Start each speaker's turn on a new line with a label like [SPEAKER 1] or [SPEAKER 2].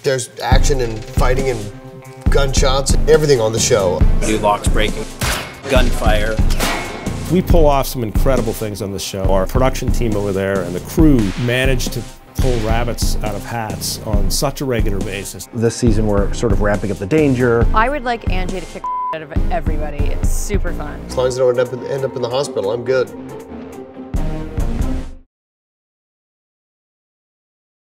[SPEAKER 1] There's action and fighting and gunshots, everything on the show.
[SPEAKER 2] We do locks breaking, gunfire.
[SPEAKER 3] We pull off some incredible things on the show. Our production team over there and the crew managed to pull rabbits out of hats on such a regular basis.
[SPEAKER 4] This season we're sort of ramping up the danger.
[SPEAKER 5] I would like Angie to kick out of everybody. It's super fun.
[SPEAKER 1] As long as I don't end up in the hospital, I'm good.